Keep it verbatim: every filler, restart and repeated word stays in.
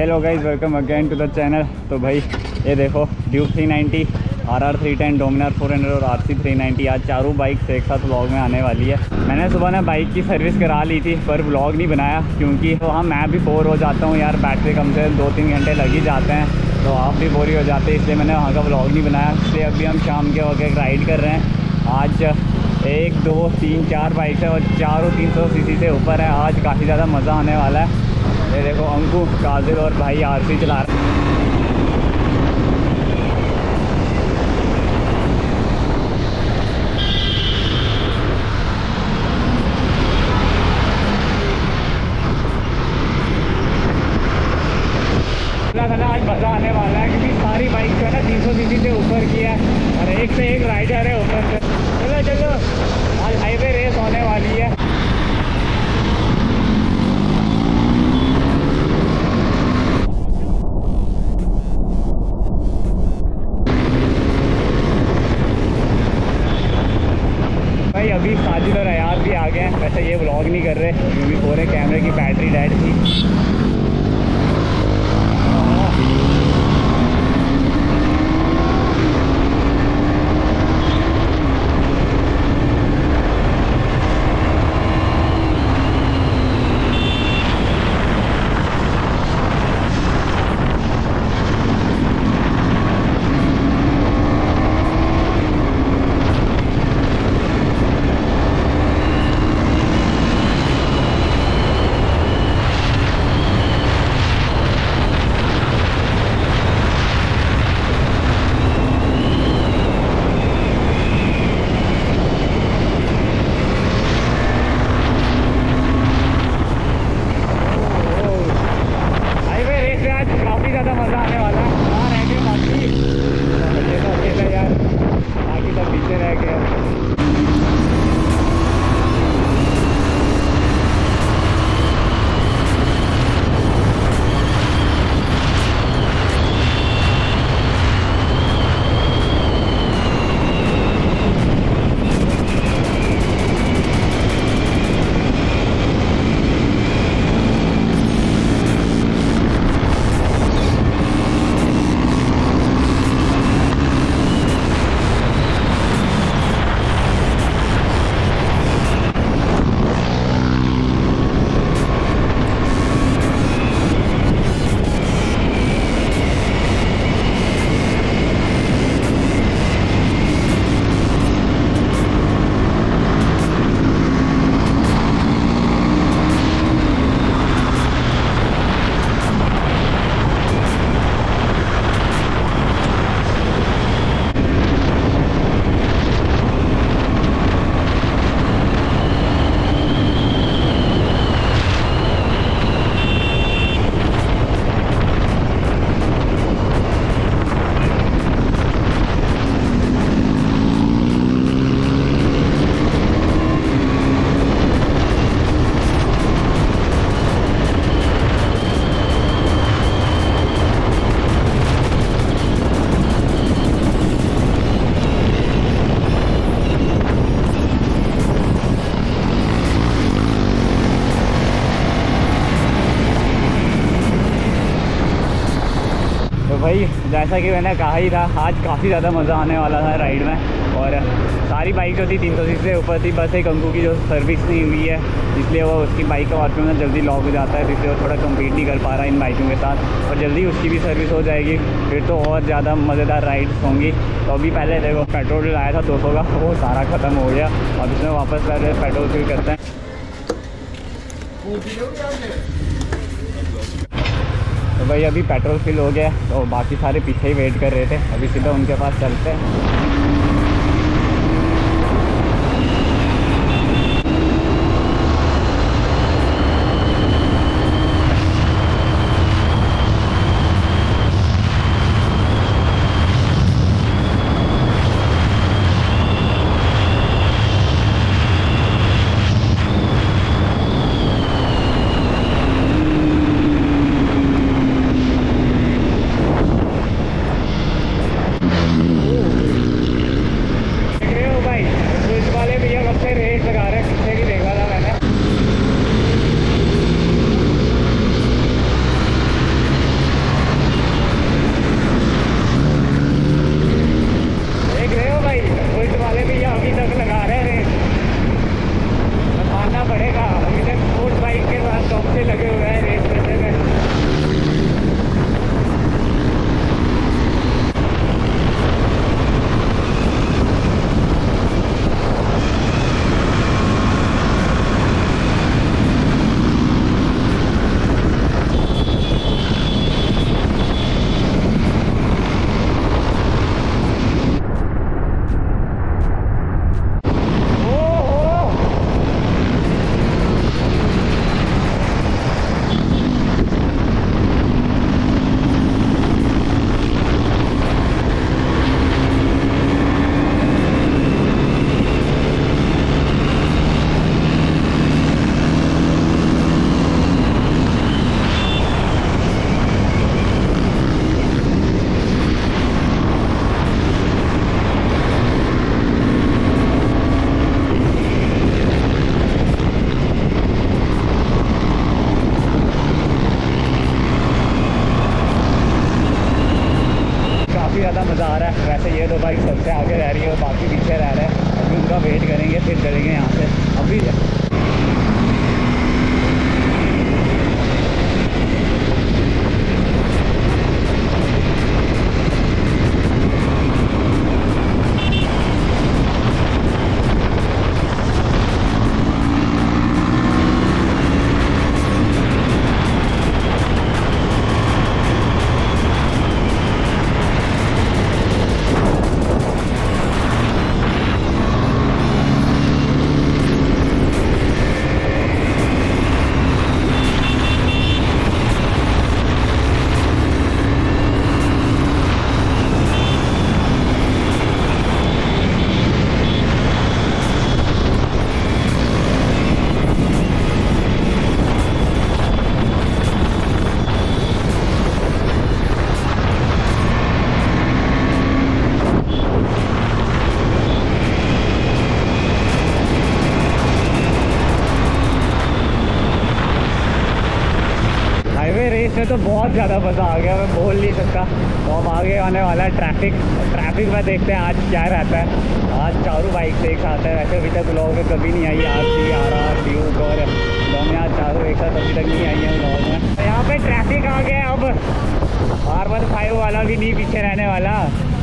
Hello guys, welcome again to the channel. तो भाई ये देखो Duke three ninety, R R three ten, Dominar four hundred और R C three ninety, आज चारों बाइक्स एक साथ व्लॉग में आने वाली है। मैंने सुबह ना बाइक की सर्विस करा ली थी पर व्लॉग नहीं बनाया क्योंकि वहाँ तो मैं भी बोर हो जाता हूँ यार, बैटरी कम से दो तीन घंटे लग ही जाते हैं तो आप भी बोर ही हो जाते हैं, इसलिए मैंने वहाँ का व्लॉग नहीं बनाया। इसलिए अभी हम शाम के वक्त राइड कर रहे हैं। आज एक दो तीन चार बाइक है और चारों तीन सौ सी सी से ऊपर है। आज काफ़ी ज़्यादा मज़ा आने वाला है। ये देखो अंकु, काजिल और भाई आरसी चला रहे हैं। आज मज़ा आने वाला है क्योंकि सारी बाइक जो है ना तीन सौ सी सी से ऊपर की है और एक से एक राइडर है ऊपर से। चलो चलो आज हाईवे रेस होने वाली है। भाई अभी साजिद और अयाज भी आ गए हैं। वैसे ये व्लॉग नहीं कर रहे क्योंकि पूरे कैमरे की बैटरी डेड थी। भाई जैसा कि मैंने कहा ही था, आज काफ़ी ज़्यादा मज़ा आने वाला था राइड में। और सारी बाइक जो थी तीन सौ सी से ऊपर थी, बस एक अंकु की जो सर्विस नहीं हुई है इसलिए वो उसकी बाइक का वाटमें में जल्दी लॉक हो जाता है, इसलिए वो थोड़ा कम्पीट नहीं कर पा रहा इन बाइकों के साथ। और जल्दी उसकी भी सर्विस हो जाएगी फिर तो और ज़्यादा मज़ेदार राइड्स होंगी। तो अभी पहले देखो पेट्रोल लाया था दो सौ का, वो सारा ख़त्म हो गया। अब इसमें वापस पहले पेट्रोल फिल करते हैं। तो भाई अभी पेट्रोल फिल हो गया तो बाकी सारे पीछे ही वेट कर रहे थे, अभी सीधा उनके पास चलते हैं। काफ़ी ज़्यादा मज़ा आ रहा है। वैसे ये दो बाइक सबसे आगे रह रही है और बाकी पीछे रह रहे हैं। अभी उनका वेट करेंगे फिर चलेंगे यहाँ से अभी। रेस में तो बहुत ज़्यादा मज़ा आ गया, मैं बोल नहीं सकता। तो अब आगे आने वाला है ट्रैफिक। ट्रैफिक में देखते हैं आज क्या रहता है। आज चारों बाइक से एक साथ है। वैसे अभी तक ब्लॉग में कभी नहीं आई, आज सी आर आर ड्यूक और डोमिनार चारों एक साथ अभी तक नहीं आई है ब्लॉग में। यहाँ पे ट्रैफिक आ गया। अब आर वन फाइव वाला भी नहीं पीछे रहने वाला।